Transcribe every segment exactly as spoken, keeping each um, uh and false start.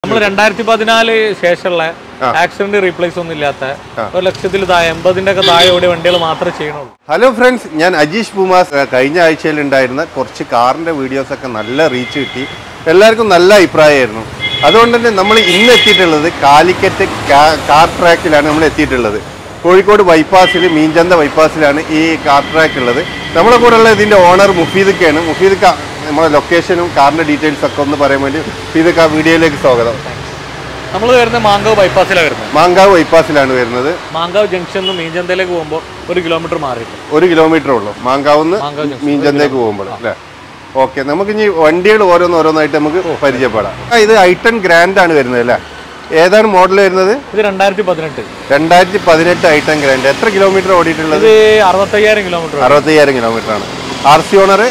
നമ്മൾ രണ്ടായിരത്തി പതിനാല് ശേഷമുള്ള ആക്സിഡന്റ് റീപ്ലേസ് ഒന്നും ഇല്ലാത്ത ഒരു ലക്ഷത്തിൽ താഴെ എൺപതിന്റെ ഒക്കെ താഴെ ഓടിയ വണ്ടികൾ മാത്രമേ ചെയ്യണുള്ളൂ. ഹലോ ഫ്രണ്ട്സ്, ഞാൻ അജീഷ് പൂമാസ്. കഴിഞ്ഞ ആഴ്ചയിൽ ഉണ്ടായിരുന്ന കുറച്ച് കാറിന്റെ വീഡിയോസ് ഒക്കെ നല്ല റീച്ച് കിട്ടി, എല്ലാവർക്കും നല്ല അഭിപ്രായമായിരുന്നു. അതുകൊണ്ട് തന്നെ നമ്മൾ ഇന്ന് എത്തിയിട്ടുള്ളത് കാലിക്കറ്റ് കാർ ട്രാക്കിലാണ് നമ്മൾ എത്തിയിട്ടുള്ളത്. കോഴിക്കോട് ബൈപ്പാസിൽ മീൻചന്ത ബൈപ്പാസിലാണ് ഈ കാർ ട്രാക്ക് ഉള്ളത്. നമ്മളെ കൂടെ ഉള്ള ഇതിന്റെ ഓണർ മുഫീദക്കാണ്. മുഫീദക്ക നമ്മുടെ ലൊക്കേഷനും കാറിന്റെ ഡീറ്റെയിൽസ് ഒക്കെ ഒന്ന് പറയാൻ വേണ്ടി മുഫീദക്ക വീഡിയോയിലേക്ക് സ്വാഗതം. നമ്മൾ വരുന്നത് മാങ്കാവ് ബൈപ്പാസിലാണ് വരുന്നത്. മാങ്കാവ് ബൈപ്പാസിലാണ് വരുന്നത്. മാങ്കാവ് ജംഗ്ഷൻ മീൻചന്തയിലേക്ക് പോകുമ്പോൾ ഒരു കിലോമീറ്റർ മാറി ഒരു കിലോമീറ്റർ ഉള്ളൂ മാങ്കാവ് മീൻചന്തയിലേക്ക് പോകുമ്പോൾ അല്ലേ? ഓക്കെ, നമുക്ക് ഇനി വണ്ടികൾ ഓരോന്ന് ഓരോന്നായിട്ട് നമുക്ക് പരിചയപ്പെടാം. ഇത് ഐ ടെൻ ഗ്രാൻഡ് ആണ് വരുന്നത് അല്ലേ? ഏതാണ് മോഡൽ വരുന്നത്? ഇത് രണ്ടായിരത്തി പതിനെട്ട് രണ്ടായിരത്തി പതിനെട്ട് ഐ ടെൻ ഗ്രാൻഡ്. എത്ര കിലോമീറ്റർ ഓടിയിട്ടുള്ളത്? അറുപത്തയ്യായിരം കിലോമീറ്റർ അറുപത്തയ്യായിരം കിലോമീറ്റർ ആണ്. R C owner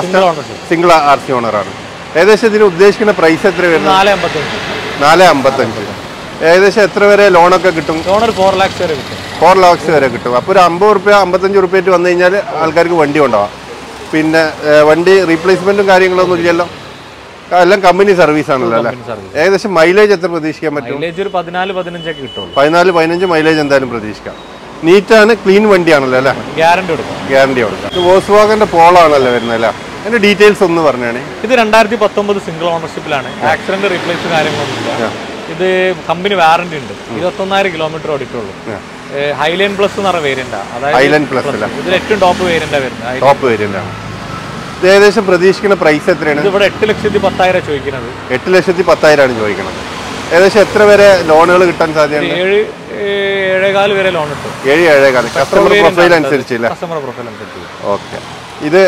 single R C owner ആണ്. ഏകദേശം ഇതിന് ഉദ്ദേശിക്കുന്ന പ്രൈസ് എത്ര വരുന്നത്? നാല് അമ്പത്തഞ്ച് നാല് അമ്പത്തഞ്ച് ഏകദേശം എത്ര വരെ ലോണൊക്കെ കിട്ടും? ലോൺ ഫോർ ലാക്സ് വരെ കിട്ടും. ഫോർ ലാക്സ് വരെ കിട്ടും. അപ്പോൾ ഒരു അമ്പത് റുപ്യ അമ്പത്തഞ്ച് റുപ്യറ്റ് വന്നു കഴിഞ്ഞാൽ ആൾക്കാർക്ക് വണ്ടി ഉണ്ടാവാം. പിന്നെ വണ്ടി റീപ്ലേസ്മെന്റും കാര്യങ്ങളൊന്നും ഇല്ലല്ലോ, എല്ലാം കമ്പനി സർവീസ് ആണല്ലോ അല്ലേ? ഏകദേശം മൈലേജ് എത്ര പ്രതീക്ഷിക്കാൻ പറ്റും? പതിനാല് പതിനഞ്ചൊക്കെ കിട്ടും. പതിനാല് പതിനഞ്ച് മൈലേജ് എന്തായാലും പ്രതീക്ഷിക്കാം. നീറ്റാണ്, ക്ലീൻ വണ്ടിയാണല്ലോ അല്ലേ? ഗ്യാരണ്ടി കൊടുക്കും. ഗ്യാരണ്ടി കൊടുക്കാം. വോൾസ്വാഗന്റെ പോളോ ആണല്ലോ വരുന്നത് അല്ലേ? അതിന്റെ ഡീറ്റെയിൽസ് ഒന്ന് പറഞ്ഞാണ്. ഇത് രണ്ടായിരത്തി പത്തൊമ്പത് സിംഗിൾ ഓണർഷിപ്പിലാണ്. ആക്സിഡന്റ് റീപ്ലേസ് കാര്യങ്ങളൊന്നുമില്ല. ഇത് കമ്പനി വാറന്റി ഉണ്ട്. ഇരുപത്തൊന്നായിരം കിലോമീറ്റർ ഓടിയിട്ടുള്ളൂ. ഹൈലൈൻ പ്ലസ് എന്ന് പറഞ്ഞ വേരിയന്റ്. അതായത് ഇതിൽ ഏറ്റവും ടോപ്പ് വേരിയന്റാണ് വരുന്നത്. ടോപ്പ് വേരിയന്റ് ആണ്. ഇത് ഏകദേശം പ്രതീക്ഷിക്കുന്ന പ്രൈസ് എത്രയാണ്? ഇവിടെ എട്ട് ലക്ഷത്തി പത്തായിരം ചോദിക്കുന്നത്. എട്ട് ലക്ഷത്തി പത്തായിരമാണ് ചോദിക്കുന്നത്. ഏകദേശം എത്ര വരെ ലോണുകൾ കിട്ടാൻ സാധ്യതയുണ്ട്? ഏഴ് ഏഴേകാല് വരെ ലോൺ കിട്ടും. ഏഴ് ഏഴേകാല് കസ്റ്റമർ പ്രൊഫൈൽ അനുസരിച്ച്. കസ്റ്റമർ പ്രൊഫൈൽ അനുസരിച്ച്. ഓക്കെ. ഇത്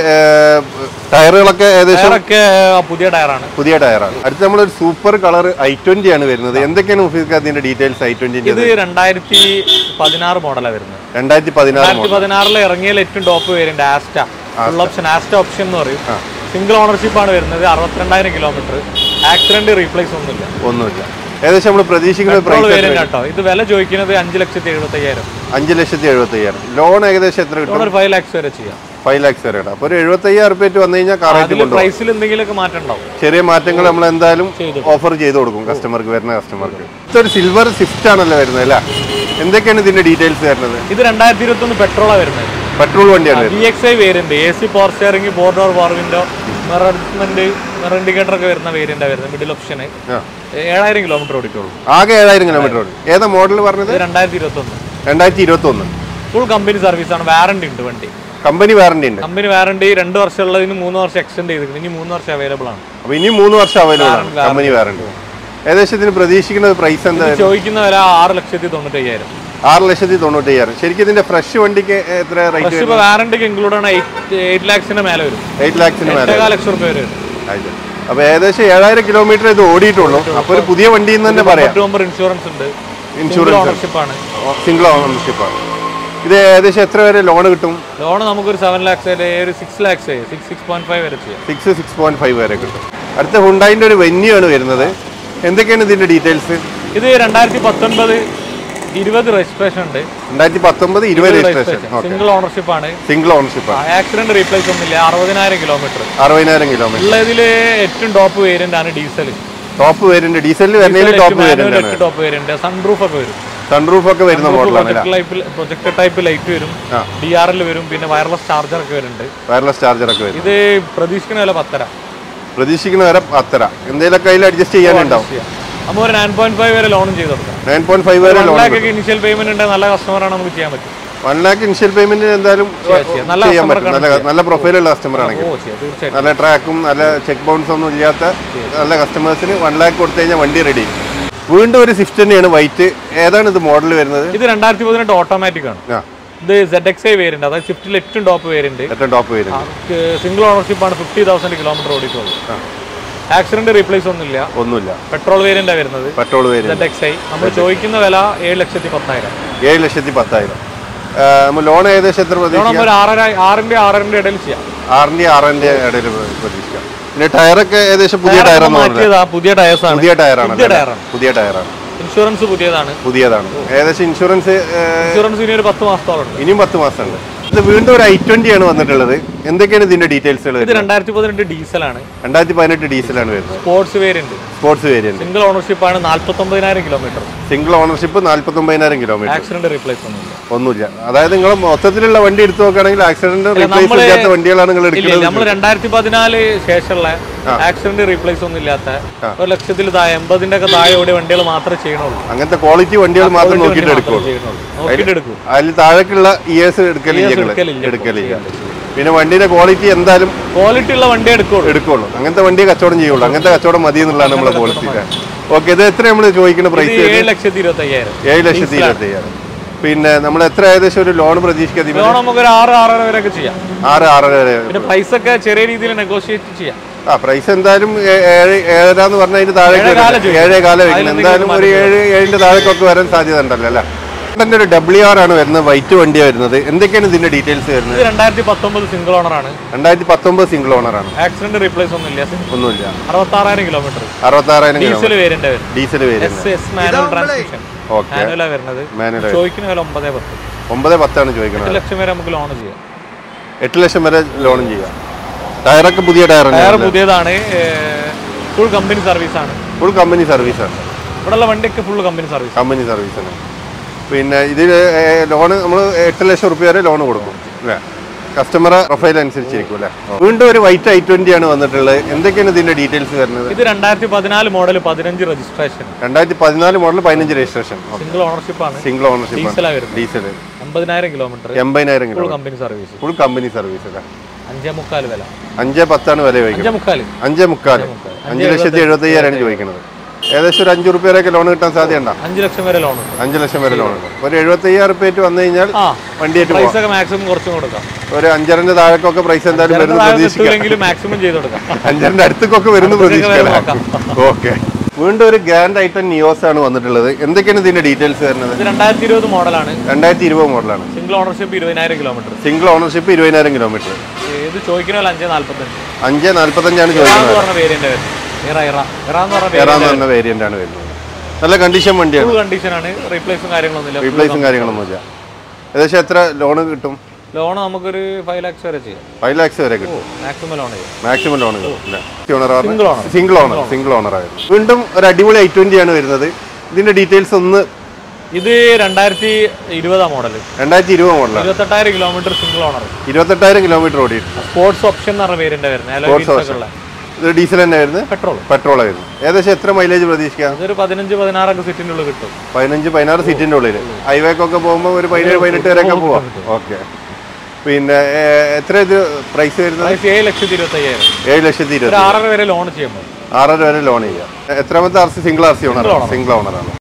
ടയറുകളൊക്കെ ഏകദേശം പുതിയ ടയറാണ്. പുതിയ ടയറാണ്. അടുത്ത് നമ്മളൊരു സൂപ്പർ കളർ ഐ ട്വന്റി ആണ് വരുന്നത്. എന്തൊക്കെയാണ് മുഫീദ് അതിന്റെ ഡീറ്റെയിൽസ്? ഐ ട്വന്റി ഇത് രണ്ടായിരത്തി പതിനാറ് മോഡലാണ് വരുന്നത്. രണ്ടായിരത്തി പതിനാറ് പതിനാറിൽ ഇറങ്ങിയാൽ ഏറ്റവും top variant Asta full option. Asta option എന്ന് പറയും. സിംഗിൾ ഓണർഷിപ്പ് ആണ് വരുന്നത്. അറുപത്തിരണ്ടായിരം കിലോമീറ്റർ. ആക്സിഡന്റ് റീപ്ലേസ് ഒന്നുമില്ല ഒന്നുമില്ല ഏകദേശം നമ്മൾ പ്രതീക്ഷിക്കുന്ന കേട്ടോ. ഇത് വില ചോദിക്കുന്നത് അഞ്ച് ലക്ഷത്തി എഴുപത്തി അയ്യായിരം അഞ്ച് ലക്ഷത്തി എഴുപത്തി അയ്യായിരം ലോൺ ഏകദേശം എത്ര കിട്ടും? ഒരു ഫൈവ് ലാക്സ് വരെ ചെയ്യാം. ഫൈവ് ലാക്സ് വരെ ഇടാം. അപ്പോൾ ഒരു എഴുപത്തി അയ്യായിരം റുപ്യ വന്നു കഴിഞ്ഞാൽ പ്രൈസിൽ എന്തെങ്കിലുമൊക്കെ മാറ്റം ഉണ്ടാവും. ചെറിയ മാറ്റങ്ങൾ നമ്മൾ എന്തായാലും ഓഫർ ചെയ്ത് കൊടുക്കും കസ്റ്റമർക്ക്, വരുന്ന കസ്റ്റമർക്ക്. ഇതൊരു സിൽവർ സ്വിഫ്റ്റ് ആണല്ലോ വരുന്നത് അല്ലേ? എന്തൊക്കെയാണ് ഇതിന്റെ ഡീറ്റെയിൽസ് വരുന്നത്? ഇത് രണ്ടായിരത്തി ഇരുപത്തി ഒന്ന് പെട്രോളാണ് വരുന്നത്. പെട്രോൾ വണ്ടിയാണ്. V X I variant. A C power steering, board door power window, മിറർമെന്റ്, മിറർ ഇൻഡിക്കേറ്റർ ഒക്കെ വരുന്ന വേരിയന്റാ വരുന്നത്. മിഡിൽ ഓപ്ഷന്. ഏഴായിരം കിലോമീറ്റർ ഓടിക്കുള്ളൂ. ആകെ ഏഴായിരം കിലോമീറ്റർ ഓടി. ഏതാ മോഡൽ പറഞ്ഞത്? രണ്ടായിരത്തി ഇരുപത്തി ഒന്ന് രണ്ടായിരത്തി ഇരുപത്തി ഒന്ന് ഫുൾ കമ്പനി സർവീസ് ആണ്. വാറന്റി ഉണ്ട് വണ്ടി. കമ്പനി വാറന്റി ഉണ്ട്. കമ്പനി വാറന്റി രണ്ട് വർഷം ഉള്ളതിന് മൂന്ന് വർഷം എക്സ്റ്റെൻഡ് ചെയ്തിട്ടുണ്ട്. ഇനി മൂന്ന് വർഷം അവൈലബിൾ ആണ്. അപ്പൊ ഇനി മൂന്ന് വർഷം അവൈലബിൾ ആണ് കമ്പനി വാറന്റി. ഏകദേശം ഇതിന് പ്രതീക്ഷിക്കുന്ന പ്രൈസ് എന്താ? ചോദിക്കുന്ന വില ആറ് ലക്ഷത്തി തൊണ്ണൂറ്റി അയ്യായിരം ആറ് ലക്ഷത്തി തൊണ്ണൂറ്റി അയ്യായിരം ശരിക്കും ഇതിന്റെ ഫ്രഷ് വണ്ടിക്ക് എത്ര റേറ്റ്? വാറന്റിക്ക് ഇൻക്ലൂഡ് ആണ് എയ്റ്റ് ലാക്സിന് മേലെ വരും. എയ്റ്റ് ലാക്സിന് മേലെ ലക്ഷം രൂപ വരെ വരും. അപ്പൊ ഏകദേശം ഏഴായിരം കിലോമീറ്റർ ഇത് ഓടിയിട്ടുള്ളൂ. അപ്പൊ ഒരു പുതിയ വണ്ടി എന്ന് തന്നെ പറയാം. ഇൻഷുറൻസ് ഉണ്ട്. ഇൻഷുറൻസ് ഓണർഷിപ്പ് ആണ്. സിംഗിൾ ഓണർഷിപ്പ് ആണ്. ഇത് ഏകദേശം എത്ര വരെ ലോൺ കിട്ടും? ലോൺ നമുക്കൊരു സെവൻ ലാക്സ് ഒരു six lakhs six six point five വരെ ചെയ്യാം. സിക്സ് സിക്സ് പോയിന്റ് ഫൈവ് വരെ കിട്ടും. അടുത്ത ഹുണ്ടായിന്റെ ഒരു വെന്യൂ ആണ് വരുന്നത്. എന്തൊക്കെയാണ് ഇതിന്റെ ഡീറ്റെയിൽസ്? ഇത് രണ്ടായിരത്തി പത്തൊൻപത് ഇരുപത് രജിസ്ട്രേഷൻ ഉണ്ട്. രണ്ടായിരത്തി പത്തൊമ്പത് ഇരുപത് രജിസ്ട്രേഷൻ. സിംഗിൾ ഓണർഷിപ്പ് ആണ്. സിംഗിൾ ഓണർഷിപ്പ് ആണ്. ആക്സിഡന്റ് റീപ്ലേസ് ഒന്നുമില്ല. അറുപതിനായിരം കിലോമീറ്റർ. അറുപതിനായിരം കിലോമീറ്റർ ഉള്ളതിൽ ഏറ്റവും ടോപ്പ് വേരിയന്റ് ആണ് ഡീസൽ. ടോപ്പ് വേരിയന്റ് ഡീസലിൽ വരുന്നതിൽ top variant. Top variant sunroof ഒക്കെ വരും. സൺറൂഫ് ഒക്കെ വരുന്ന മോഡലാണ്. പ്രൊജക്ടർ ടൈപ്പ് ലൈറ്റ് വരും. ഡി ആർ എൽ വരും. പിന്നെ വയർലെസ് ചാർജർ ഒക്കെ വരുന്നുണ്ട്. വയർലെസ് ചാർജർ ഒക്കെ വരും. ഇത് പ്രതീക്ഷിക്കുന്ന വില പത്തര. പ്രതീക്ഷിക്കുന്ന വരെ പത്തര. എന്തെങ്കിലും കയ്യിൽ അഡ്ജസ്റ്റ് ചെയ്യാനുണ്ടാവും. നമ്മൾ ഒരു നയൻ പോയിന്റ് ഫൈവ് വരെ ലോൺ ചെയ്ത് കൊടുക്കാം. നയൻ പോയിന്റ് ഫൈവ് വരെ ഇനിഷ്യൽ പേയ്മെന്റ് ഉണ്ട്. നല്ല കസ്റ്റമറാണ്, നമുക്ക് ചെയ്യാൻ പറ്റും. വൺ ലാക്ക് ഇനിഷ്യൽ പേയ്മെന്റ് എന്തായാലും ചെയ്യാൻ പറ്റും. നല്ല നല്ല പ്രൊഫൈലുള്ള കസ്റ്റമർ ആണെങ്കിൽ, നല്ല ട്രാക്കും നല്ല ചെക്ക് ബൗൺസ് ഒന്നും ഇല്ലാത്ത നല്ല കസ്റ്റമേഴ്സിന് വൺ ലാക്ക് കൊടുത്തു കഴിഞ്ഞാൽ വണ്ടി റെഡി. വീണ്ടും ഒരു സ്വിഫ്റ്റ് തന്നെയാണ് വൈറ്റ്. ഏതാണ് ഇത് മോഡൽ വരുന്നത്? ഇത് രണ്ടായിരത്തി പതിനെട്ട് ഓട്ടോമാറ്റിക് ആണ്. ഇത് സെഡ് എക്സ് ഐ വേരിയന്റ്. അതായത് സ്വിഫ്റ്റിൽ ഏറ്റവും ടോപ്പ് വേരിയന്റ്. ഏറ്റവും ടോപ്പ് വേരിയന്റ്. സിംഗിൾ ഓണർഷിപ്പ് ആണ്. ഫിഫ്റ്റി തൗസൻഡ് കിലോമീറ്റർ ഓടിക്കുള്ളൂ. ആക്സിഡന്റ് റീപ്ലേസ് ഒന്നുമില്ല. ഒന്നുമില്ല. പെട്രോൾ വേരിയന്റാ വരുന്നത്. Petrol variant X I. നമ്മൾ ചോദിക്കുന്ന വില ഏഴ് ലക്ഷത്തി പത്തായിരം ഏഴ് ലക്ഷത്തി പത്തായിരം ലോൺ ഏകദേശം എത്ര പ്രതീക്ഷിക്കാം? ആറിന്റെ ആറിന്റെ ഇടയിൽ ചെയ്യാം. ആറിന്റെ ആറിന്റെ ഇടയിൽ പ്രതീക്ഷിക്കാം. പിന്നെ ടയറൊക്കെ ഏകദേശം പുതിയ ടയറാണ്. പുതിയ ടയർസാണ്. പുതിയ ടയറാണ്. പുതിയ ടയറാണ്. ഇൻഷുറൻസ് പുതിയതാണ്. പുതിയതാണ്. ഏകദേശം ഇൻഷുറൻസ് ഇൻഷുറൻസ് ഇനി ഒരു പത്ത് മാസത്തോളം ഉണ്ട്. ഇനിയും പത്ത് മാസം ഉണ്ട്. ഇത് വീണ്ടും ഒരു ഐ ട്വന്റി ആണ് വന്നിട്ടുള്ളത്. എന്തൊക്കെയാണ് ഇതിന്റെ ഡീറ്റെയിൽസുകൾ? ഇത് രണ്ടായിരത്തി പതിനെട്ട് ഡീസലാണ്. രണ്ടായിരത്തി പതിനെട്ട് ഡീസലാണ് വരുന്നത്. Sports variant. Sports variant. Single ownership ആണ്. നാല്പത്തി ഒമ്പതിനായിരം കിലോമീറ്റർ. സിംഗിൾ ഓണർഷിപ്പ് നാല്പത്തി ഒമ്പതിനായിരം കിലോമീറ്റർ. ആക്സിഡന്റ് റീപ്ലേസ് ഒന്നുമില്ല. ഒന്നുമില്ല. അതായത് നിങ്ങൾ മൊത്തത്തിലുള്ള വണ്ടി എടുത്തു നോക്കുകയാണെങ്കിൽ ആക്സിഡന്റ് റീപ്ലേസ് ഇല്ലാത്ത വണ്ടികളാണ് നിങ്ങൾ എടുക്കുന്നത്. നമ്മൾ രണ്ടായിരത്തി പതിനാല് ശേഷമുള്ള ആക്സിഡന്റ് റീപ്ലേസ് ഒന്നും ഇല്ലാത്ത ഒരു ലക്ഷത്തിൽ താഴെ എൺപതിന്റെ ഒക്കെ താഴെ ഓടിയ വണ്ടികൾ മാത്രമേ ചെയ്യണുള്ളൂ. അങ്ങനത്തെ ക്വാളിറ്റി വണ്ടികൾ മാത്രം നോക്കിയിട്ട് എടുക്കുള്ളൂ. അതിൽ താഴേക്കുള്ള ഇയേഴ്സ് എടുക്കലില്ല എടുക്കലില്ല പിന്നെ വണ്ടിയുടെ ക്വാളിറ്റി എന്തായാലും ക്വാളിറ്റി ഉള്ള വണ്ടി എടുക്കുള്ളൂ എടുക്കുള്ളൂ അങ്ങനത്തെ വണ്ടിയെ കച്ചവടം ചെയ്യുള്ളൂ. അങ്ങനത്തെ കച്ചവടം മതി എന്നുള്ളതാണ് നമ്മുടെ പോളിസി. ഓക്കെ, ഇത് എത്ര നമ്മൾ ചോദിക്കുന്ന പ്രൈസ്? ഏഴ് ലക്ഷത്തി ഇരുപത്തി അയ്യായിരം ഏഴ് ലക്ഷത്തി ഇരുപത്തി അയ്യായിരം പിന്നെ നമ്മൾ എത്ര ഏകദേശം ഒരു ലോൺ പ്രതീക്ഷിക്കാതെ നമുക്ക് ഒരു ആറ് ആറര വരെയൊക്കെ ചെയ്യാം. ആറ് ആറര വരെ. പിന്നെ പ്രൈസ് ഒക്കെ ചെറിയ രീതിയിൽ നെഗോഷിയേറ്റ് ചെയ്യാം. ആ പ്രൈസ് എന്തായാലും ഏഴ് ഏഴര എന്ന് പറഞ്ഞാൽ അതിന് താഴെ ഏഴേ കാലം വെക്കുന്നത്. എന്തായാലും ഒരു ഏഴ് ഏഴിന്റെ താഴേക്കൊക്കെ വരാൻ സാധ്യത ഉണ്ടല്ലോ അല്ലേ? ഇതിന്റെ ഒരു ഡബ്ല്യു ആർ ആണ് വരുന്നത്. വൈറ്റ് വണ്ടിയാണ് വരുന്നത്. എന്തൊക്കെയാണ് ഇതിന്റെ ഡീറ്റെയിൽസ് വരുന്നത്? രണ്ടായിരത്തി പത്തൊമ്പത് സിംഗിൾ ഓണർ ആണ്. രണ്ടായിരത്തി പത്തൊമ്പത് സിംഗിൾ ഓണർ ആണ്. ആക്സിഡന്റ് റീപ്ലേസ് ഒന്നുമില്ല. ഒന്നുമില്ല. അറുപത്തി ആറായിരം കിലോമീറ്റർ. അറുപത്തി ആറായിരം diesel variant. Diesel variant. Transmission വരുന്നത്. ചോദിക്കുന്ന വില ഒമ്പത് പത്ത്. ഒമ്പത് പത്താണ് ചോദിക്കുന്നത്. എട്ട് ലക്ഷം വരെ നമുക്ക് ലോൺ ചെയ്യാം. എട്ട് ലക്ഷം വരെ ലോണും ചെയ്യാം. ടയറൊക്കെ പുതിയ ടയർ ടയർ പുതിയതാണ്. ഫുൾ കമ്പനി സർവീസ് ആണ്. ഫുൾ കമ്പനി സർവീസ് ആണ്. ഇവിടെയുള്ള വണ്ടിയൊക്കെ full company service company service ആണ്. പിന്നെ ഇതിൽ ലോണ് നമ്മൾ എട്ട് ലക്ഷം റുപ്യ വരെ ലോൺ കൊടുക്കും അല്ലേ? കസ്റ്റമറെ പ്രൊഫൈൽ അനുസരിച്ചിരിക്കും അല്ലേ? വീണ്ടും ഒരു വൈറ്റ് ഐ ട്വന്റി ആണ് വന്നിട്ടുള്ളത്. എന്തൊക്കെയാണ് ഇതിന്റെ ഡീറ്റെയിൽസ് വരുന്നത്? ഇത് രണ്ടായിരത്തി പതിനാല് മോഡൽ പതിനഞ്ച് രജിസ്ട്രേഷൻ. രണ്ടായിരത്തി പതിനാല് മോഡൽ പതിനഞ്ച് രജിസ്ട്രേഷൻ. സിംഗിൾ ഓണർഷിപ്പ് ആണ്. Single ownership. ഡീസൽ. എൺപതിനായിരം കിലോമീറ്റർ. എൺപതിനായിരം full company service. Full company service അല്ലേ? അഞ്ചേ മുക്കാൽ വില. അഞ്ചേ പത്താണ് വില ചോദിക്കുന്നത്. അഞ്ചേ മുക്കാൽ. അഞ്ച് ലക്ഷത്തി എഴുപത്തി അയ്യായിരമാണ് ചോദിക്കുന്നത്. ഏകദേശം ഒരു അഞ്ചു റുപ്യ വരെയൊക്കെ ലോൺ കിട്ടാൻ സാധ്യതയുണ്ടോ? അഞ്ച് ലക്ഷം വരെ ലോൺ. അഞ്ചു ലക്ഷം വരെ ലോൺ ഉണ്ട്. ഒരു എഴുപത്തി അയ്യായിരം റുപ്യ വന്നു കഴിഞ്ഞാൽ വണ്ടിയായിട്ട് മാക്സിമം കുറച്ചും കൊടുക്കാം. ഒരു അഞ്ചരന്റെ താഴേക്കൊക്കെ പ്രൈസ് എന്തായാലും വരുന്ന പ്രതീക്ഷിക്കാം. മാക്സിമം ചെയ്ത് കൊടുക്കാം. അഞ്ചരന്റെ അടുത്തേക്കൊക്കെ വരുന്ന പ്രതീക്ഷിക്കാം. ഓക്കെ, വീണ്ടും ഒരു ഗ്രാൻഡ് ഐറ്റം നിയോസ് ആണ് വന്നിട്ടുള്ളത്. എന്തൊക്കെയാണ് ഇതിന്റെ ഡീറ്റെയിൽസ് വരുന്നത്? രണ്ടായിരത്തി ഇരുപത് മോഡലാണ്. രണ്ടായിരത്തി ഇരുപത് മോഡലാണ്. സിംഗിൾ ഓണർഷിപ്പ് ഇരുപതിനായിരം കിലോമീറ്റർ. സിംഗിൾ ഓണർഷിപ്പ് ഇരുപതിനായിരം കിലോമീറ്റർ. ഇത് ചോദിക്കുന്ന അഞ്ചേ നാല്പത്തഞ്ച്. അഞ്ചേ നാല്പത്തഞ്ചാണ് ചോദിക്കുന്നത്. വേരിയന്റ് ആണ് വരുന്നത്. നല്ല കണ്ടീഷൻ വണ്ടിയാണ്. കണ്ടീഷനാണ്. റീപ്ലേസും കാര്യങ്ങളൊന്നുമില്ല. റീപ്ലേസും കാര്യങ്ങളൊന്നുമില്ല. ഏകദേശം എത്ര ലോൺ കിട്ടും? ലോൺ നമുക്കൊരു ഫൈവ് ലാക്സ് വരെ ചെയ്യാം. ഫൈവ് ലാക്സ് വരെ കിട്ടും. Maximum loan maximum loan single owner single owner ആയിരുന്നു. വീണ്ടും ഒരു അടിപൊളി ഐ ട്വന്റി ആണ് വരുന്നത്. ഇതിന്റെ ഡീറ്റെയിൽസ് ഒന്ന്. ഇത് രണ്ടായിരത്തി ഇരുപതാം മോഡൽ. രണ്ടായിരത്തി ഇരുപത് മോഡൽ. ഇരുപത്തെട്ടായിരം കിലോമീറ്റർ സിംഗിൾ ഓണർ. ഇരുപത്തെട്ടായിരം കിലോമീറ്റർ ഓടിയിട്ടുണ്ട്. സ്പോർട്സ് ഓപ്ഷൻ എന്ന് പറഞ്ഞ വേരിയന്റ് വരുന്നത്. ഇത് ഡീസൽ തന്നെ ആയിരുന്നു. പെട്രോൾ പെട്രോൾ ആയിരുന്നു. ഏകദേശം എത്ര മൈലേജ് പ്രതീക്ഷിക്കാം? ഇതൊരു പതിനഞ്ച് പതിനാറൊക്കെ സീറ്റിന്റെ ഉള്ളിൽ കിട്ടും. പതിനഞ്ച് പതിനാറ് സീറ്റിന്റെ ഉള്ളിൽ. ഹൈവേക്കൊക്കെ പോകുമ്പോൾ ഒരു പതിനേഴ് പതിനെട്ട് വരെയൊക്കെ പോവാം. ഓക്കെ, പിന്നെ എത്ര ഇത് പ്രൈസ് വരുന്നത്? ഏഴ് ലക്ഷത്തി ഇരുപത്തി അയ്യായിരം. ഏഴ് ലക്ഷത്തി ഇരുപത്തി ആറര വരെ ലോൺ ചെയ്യുമ്പോൾ. ആറര വരെ ലോൺ ചെയ്യാം. എത്രാമത്തെ R C? Single R C owner. Single ഓണറാണ്.